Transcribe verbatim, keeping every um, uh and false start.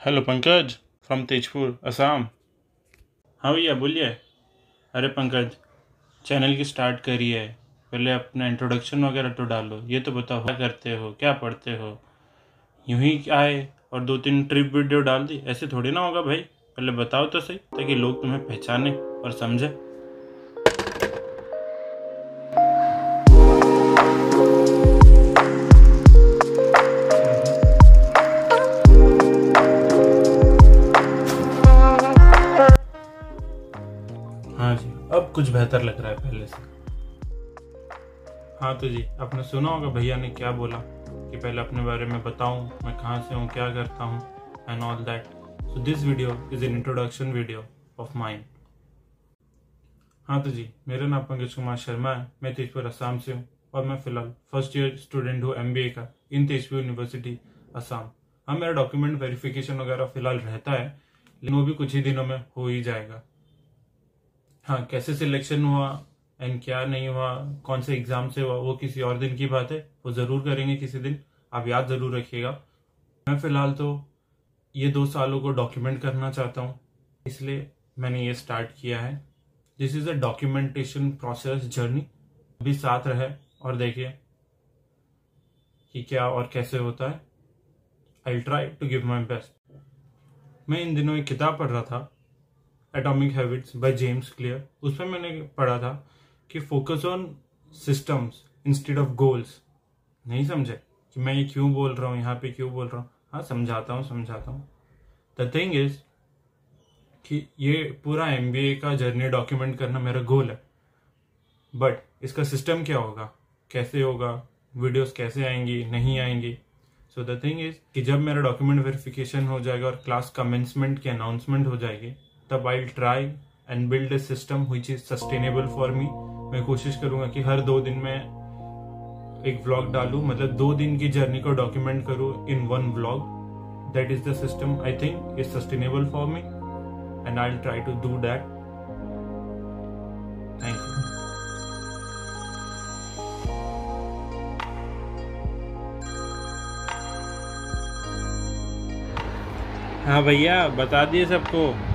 Hello Pankaj from Tezpur Assam. हाँ भैया बोलिए। अरे पंकज, चैनल की स्टार्ट करी है, पहले अपना इंट्रोडक्शन वगैरह तो डालो। ये तो बताओ क्या करते हो, क्या पढ़ते हो। यूं ही आए और दो तीन ट्रिप वीडियो डाल दी, ऐसे थोड़ी ना होगा भाई। पहले बताओ तो सही, ताकि लोग तुम्हें पहचाने और समझे। हाँ जी, अब कुछ बेहतर लग रहा है पहले से। हाँ तो जी, आपने सुना होगा भैया ने क्या बोला कि पहले अपने बारे में बताऊं, मैं कहाँ से हूँ, क्या करता हूँ and all that. So this video is an introduction video of mind. हाँ तो जी, मेरा नाम पंकज कुमार शर्मा है, मैं तेजपुर असम से हूँ और मैं फिलहाल फर्स्ट ईयर स्टूडेंट हूँ एमबीए का इन तेजपुर यूनिवर्सिटी असम। हाँ, मेरा डॉक्यूमेंट वेरिफिकेशन वगैरह फिलहाल रहता है, लेकिन वो भी कुछ ही दिनों में हो ही जाएगा। हाँ, कैसे सिलेक्शन हुआ एंड क्या नहीं हुआ, कौन से एग्जाम से हुआ, वो किसी और दिन की बात है, वो जरूर करेंगे किसी दिन, आप याद जरूर रखिएगा। मैं फिलहाल तो ये दो सालों को डॉक्यूमेंट करना चाहता हूँ, इसलिए मैंने ये स्टार्ट किया है। This is a documentation process journey. अभी साथ रहे और देखिए कि क्या और कैसे होता है। I try to give my best. मैं इन दिनों एक किताब पढ़ रहा था, atomic habits by James Clear. उसमें मैंने पढ़ा था कि focus on systems instead of goals. नहीं समझे कि मैं ये क्यों बोल रहा हूँ, यहाँ पे क्यों बोल रहा हूँ। हाँ, समझाता हूँ समझाता हूँ द थिंग इज कि ये पूरा एमबीए का जर्नी डॉक्यूमेंट करना मेरा गोल है, बट इसका सिस्टम क्या होगा, कैसे होगा, वीडियोस कैसे आएंगी, नहीं आएंगी। सो द थिंग इज कि जब मेरा डॉक्यूमेंट वेरिफिकेशन हो जाएगा और क्लास कमेंसमेंट की अनाउंसमेंट हो जाएगी, तब I try and build a system which is sustainable for me. मैं कोशिश करूंगा कि हर दो दिन में एक व्लॉग डालूं, मतलब दो दिन की जर्नी को डॉक्यूमेंट करूं in one vlog. That is the system I think is sustainable for me and I will try to do that. Thank you. हाँ भैया, बता दिए सबको।